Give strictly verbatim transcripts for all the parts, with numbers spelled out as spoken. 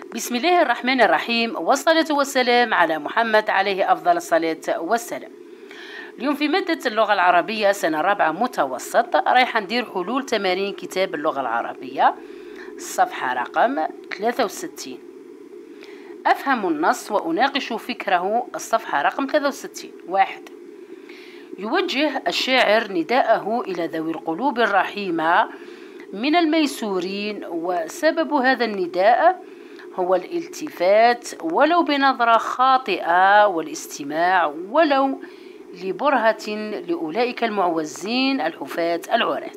بسم الله الرحمن الرحيم، والصلاة والسلام على محمد عليه أفضل الصلاة والسلام. اليوم في مادة اللغة العربية سنة رابعة متوسط رايح ندير حلول تمارين كتاب اللغة العربية الصفحة رقم ثلاثة وستين. أفهم النص وأناقش فكره الصفحة رقم ثلاثة وستين. واحد، يوجه الشاعر نداءه إلى ذوي القلوب الرحيمة من الميسورين، وسبب هذا النداء هو الالتفات ولو بنظرة خاطئة، والاستماع ولو لبرهة لأولئك المعوزين الحفاة العراة،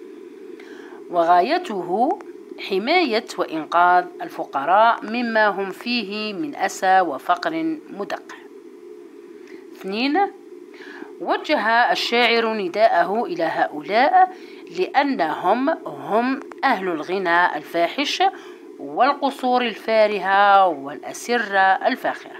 وغايته حماية وإنقاذ الفقراء مما هم فيه من أسى وفقر مدقع. اثنين، وجه الشاعر نداءه إلى هؤلاء لأنهم هم أهل الغنى الفاحش والقصور الفارهة والأسرة الفاخرة.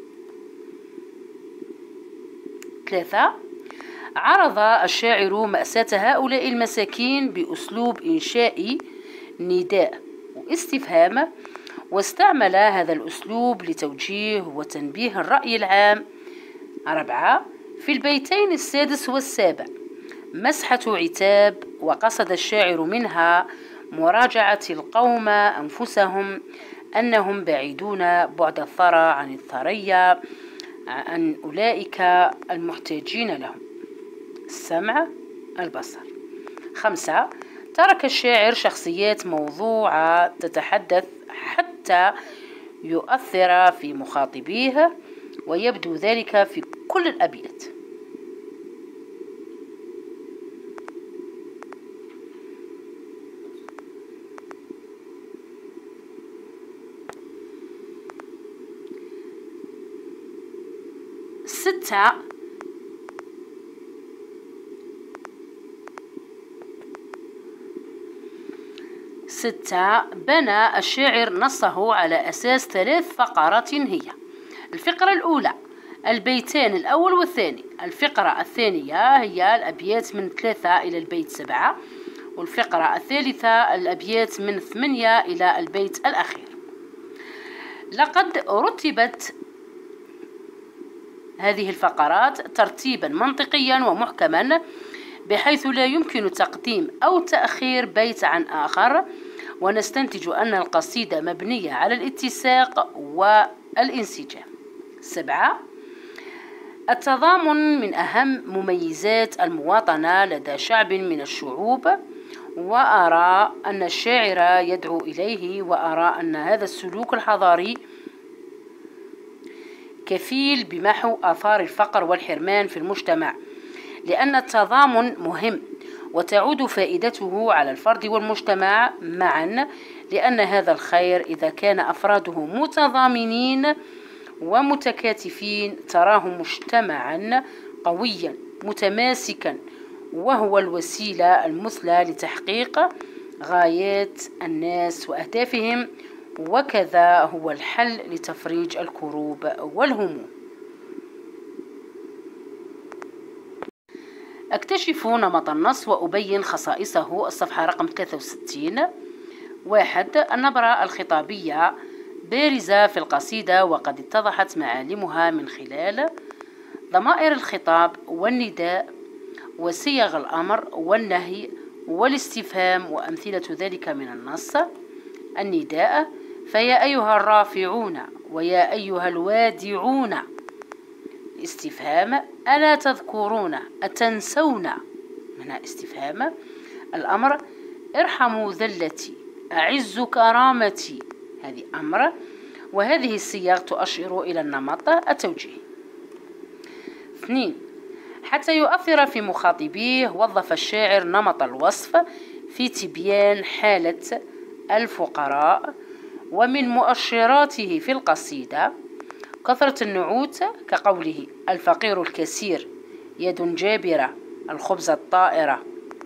ثلاثة، عرض الشاعر مأساة هؤلاء المساكين بأسلوب إنشائي نداء واستفهام، واستعمل هذا الأسلوب لتوجيه وتنبيه الرأي العام. أربعة، في البيتين السادس والسابع مسحة عتاب، وقصد الشاعر منها مراجعة القوم أنفسهم أنهم بعيدون بعد الثرى عن الثريا، عن أولئك المحتاجين لهم السمع البصر. خمسة، ترك الشاعر شخصيات موضوعة تتحدث حتى يؤثر في مخاطبيه، ويبدو ذلك في كل الأبيات. ستة، ستة بنى الشاعر نصه على أساس ثلاث فقرات هي: الفقرة الأولى البيتان الأول والثاني، الفقرة الثانية هي الأبيات من ثلاثة إلى البيت سبعة، والفقرة الثالثة الأبيات من ثمانية إلى البيت الأخير. لقد رتبت هذه الفقرات ترتيبا منطقيا ومحكما، بحيث لا يمكن تقديم أو تأخير بيت عن آخر، ونستنتج أن القصيدة مبنية على الاتساق والانسجام. سبعة، التضامن من أهم مميزات المواطنة لدى شعب من الشعوب، وأرى أن الشاعر يدعو إليه، وأرى أن هذا السلوك الحضاري كفيل بمحو آثار الفقر والحرمان في المجتمع، لأن التضامن مهم وتعود فائدته على الفرد والمجتمع معا، لأن هذا الخير إذا كان أفراده متضامنين ومتكاتفين تراه مجتمعا قويا متماسكا، وهو الوسيلة المثلى لتحقيق غايات الناس وأهدافهم، وكذا هو الحل لتفريج الكروب والهموم. أكتشف نمط النص وأبين خصائصه الصفحة رقم ثلاثة وستين. واحد، النبرة الخطابية بارزة في القصيدة، وقد اتضحت معالمها من خلال ضمائر الخطاب والنداء وصيغ الأمر والنهي والاستفهام، وأمثلة ذلك من النص: النداء: فيا أيها الرافعون ويا أيها الوادعون. الاستفهام: ألا تذكرون أتنسون؟ من استفهام. الأمر: ارحموا ذلتي أعز كرامتي. هذه أمر، وهذه الصيغ تؤشر إلى النمط التوجيهي. اثنين، حتى يؤثر في مخاطبيه وظف الشاعر نمط الوصف في تبيان حالة الفقراء، ومن مؤشراته في القصيدة كثرة النعوت كقوله: الفقير الكثير يد جابرة الخبز الطائرة.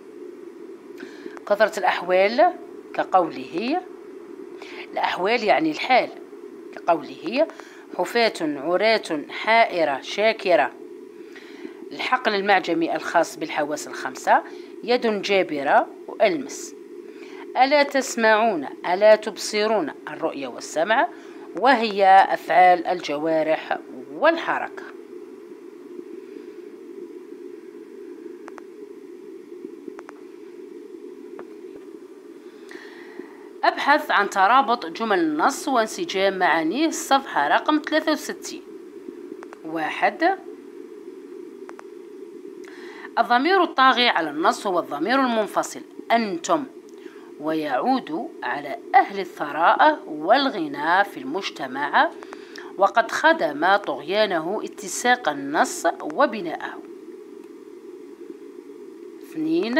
كثرة الأحوال كقوله، الأحوال يعني الحال، كقوله: حفاة عراة حائرة شاكرة. الحقل المعجمي الخاص بالحواس الخمسة: يد جابرة وألمس. ألا تسمعون، ألا تبصرون، الرؤية والسمع، وهي أفعال الجوارح والحركة. أبحث عن ترابط جمل النص وانسجام معانيه، الصفحة رقم ثلاثة وستين. واحد، الضمير الطاغي على النص هو الضمير المنفصل أنتم، ويعود على أهل الثراء والغنى في المجتمع، وقد خدم طغيانه اتساق النص وبناءه. اثنين،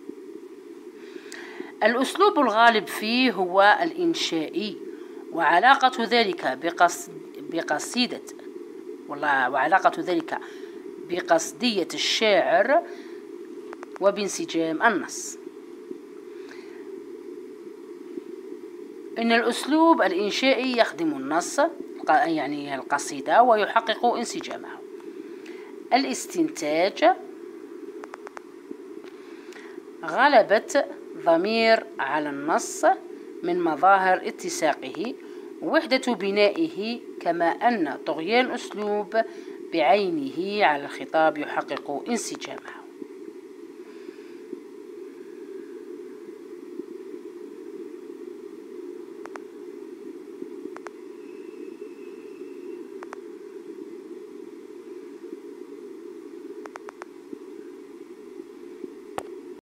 الأسلوب الغالب فيه هو الإنشائي، وعلاقة ذلك بقص... بقصيدة والله وعلاقة ذلك بقصدية الشاعر وبانسجام النص. إن الأسلوب الإنشائي يخدم النص يعني القصيدة ويحقق انسجامه. الاستنتاج، غلبة ضمير على النص من مظاهر اتساقه ووحدة بنائه، كما أن طغيان أسلوب بعينه على الخطاب يحقق انسجامه.